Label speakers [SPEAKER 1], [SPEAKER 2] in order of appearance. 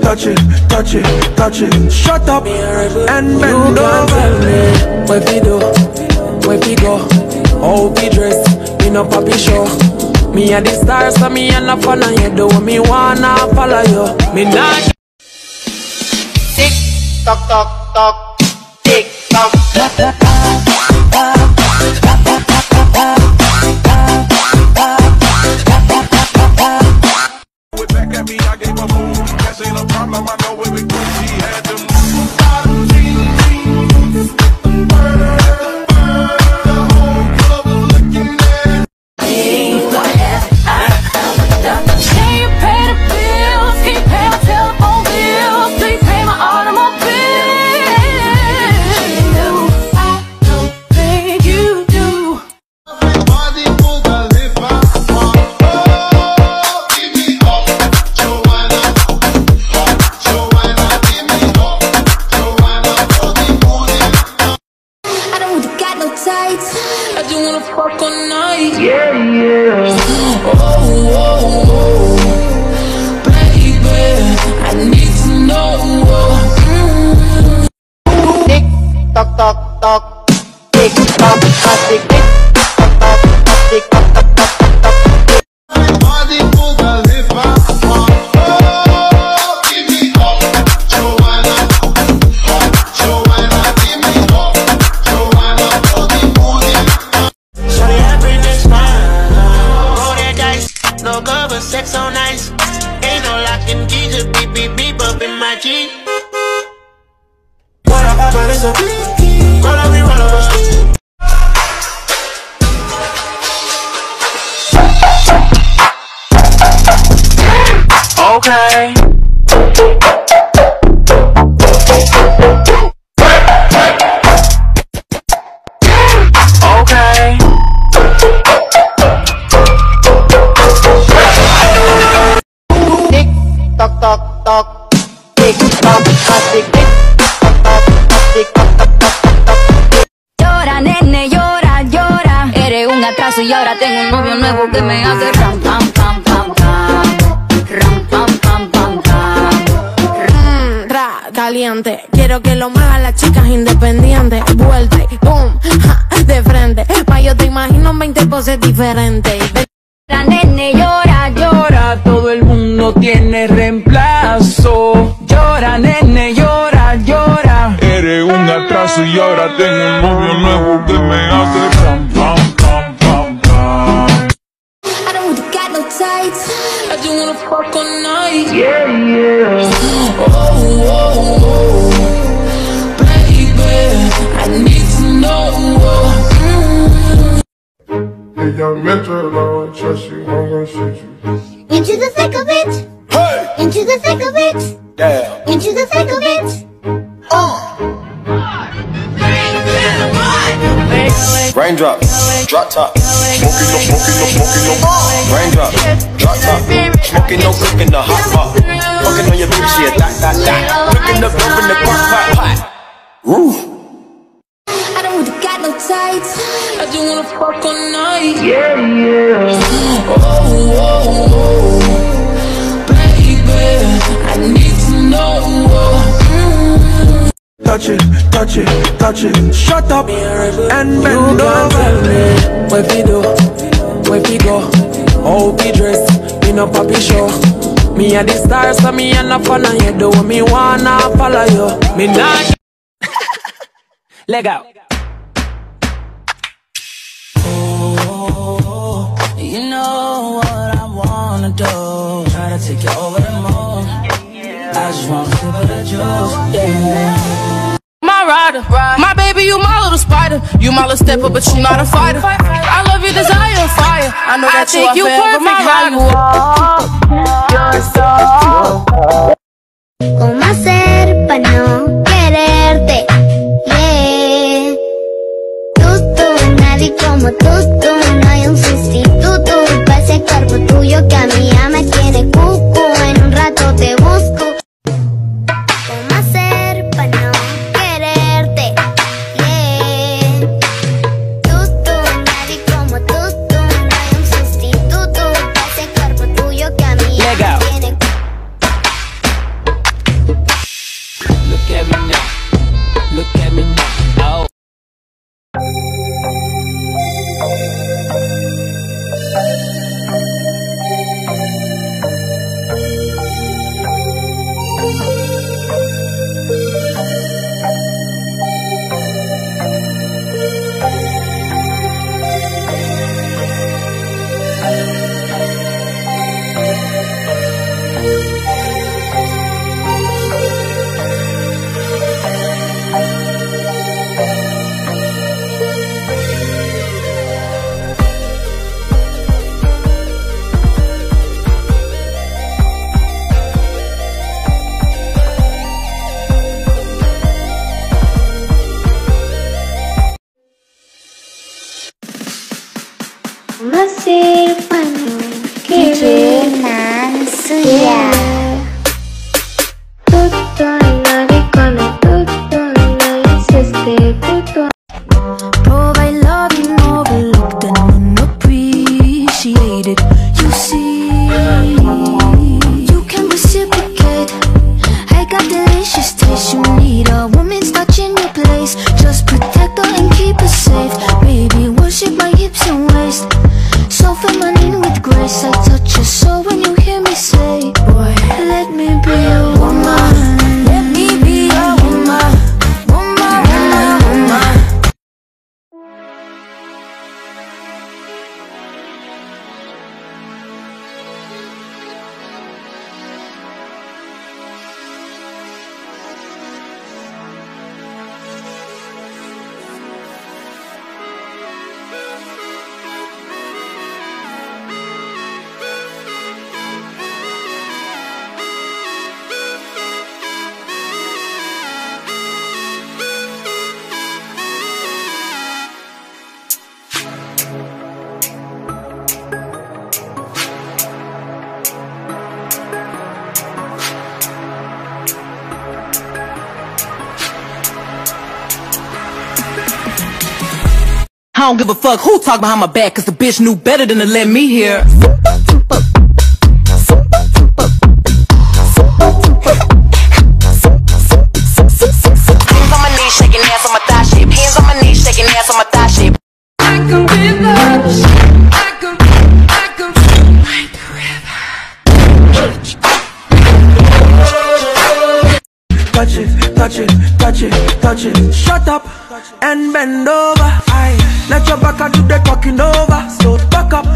[SPEAKER 1] touch it, touch it, touch it. Shut up and bend over.
[SPEAKER 2] Where we do, where we go, how we dress, we no papi show. Me and the stars, so me and the fun and you do me wanna follow you. Me not.
[SPEAKER 3] Tick tock tock tock, tick tock.
[SPEAKER 1] Back at me, I gave a move. That ain't a problem. I know where we go. She had them.
[SPEAKER 2] I just wanna fuck all night.
[SPEAKER 1] Yeah, yeah.
[SPEAKER 2] Oh, baby, I need to know.
[SPEAKER 3] Tick tock tock tock, tick tock tock, tick tock tock tock, tick tock tock tock tock. Body full of lip gloss. Give me up, Joanna. Joanna, give me up, Joanna. For the morning. Shawty, everything's fine. Roll that dice, no cover, sex on ice. Ain't no locking key, just beep beep beep up in my G. What up, Papa? It's a roll up, we roll over.
[SPEAKER 2] Okay. Okay.
[SPEAKER 3] Tick tock tock tock, tick tock tock, tick tock tock tock, tick tock tock tock tock.
[SPEAKER 4] Llora, nene, llora, llora. Eres un atraso y ahora tengo un novio nuevo que me hace ram, pam, pam, pam, pam. Ram, pam, pam, pam, pam.
[SPEAKER 5] Caliente, quiero que lo muevan las chicas independientes. Vuelta y boom, ja, de frente. Pa' yo te imagino 20 poses diferentes.
[SPEAKER 4] La nene llora, llora.
[SPEAKER 2] Todo el mundo tiene reemplazo. Llora, nene, llora, llora.
[SPEAKER 1] Eres un atraso y ahora tengo un novio nuevo que me hace pam pam pam pam pam.
[SPEAKER 5] I don't got no tights.
[SPEAKER 2] I just wanna fuck all night.
[SPEAKER 1] Yeah, yeah.
[SPEAKER 2] Oh, baby, I need to know.
[SPEAKER 1] Hey, young Metro, Lord, trust you, I'm gonna shoot you.
[SPEAKER 6] Into the thick of it.
[SPEAKER 1] Hey!
[SPEAKER 6] Into the thick of it.
[SPEAKER 1] Yeah.
[SPEAKER 6] Into the thick of it.
[SPEAKER 7] Raindrop, drop top, smoking no, raindrop, drop top, smoking no, cooking the hot pot, fucking on your bitch, yeah, that, cooking the dope in the pot. Woo.
[SPEAKER 5] I don't got no tights.
[SPEAKER 2] I just wanna fuck all night.
[SPEAKER 1] Yeah, yeah.
[SPEAKER 2] Oh, baby, I need to know.
[SPEAKER 1] Touch it, touch it, touch it. Shut up and bend over.
[SPEAKER 2] Where we do, where we go, how we dress, we no papi show. Me and the stars, so me and the fun and you do me wanna follow you. Me not. Leg out. Oh, you know what I wanna do. Try to take you over the moon. I just wanna sip of the juice, yeah. My rider, my baby, you my little spider. You my little stepper, but you not a fighter. I love your desire, fire. I know that you are perfect how you walk. You're so.
[SPEAKER 6] ¿Cómo hacer para no quererte? Yeah. Tú, nadie como tú, no hay un sustituto para ese cuerpo tuyo que a mí ya me tiene cucu. En un rato te busco. ¿Cómo hacer para no quererte? Yeah. Tú, nadie como tú, no hay un sustituto para ese cuerpo tuyo que a mí
[SPEAKER 2] I don't give a fuck who talk behind my back, cause the bitch knew better than to let me hear. Hands on my knees, shaking ass on my thigh shape. Hands on my knees, shaking ass on my thigh shape. I can be loved. I can like a river.
[SPEAKER 8] Touch it, touch it, touch it, touch it. Shut up and bend over. Aye. Let your back do the talking over. So back up.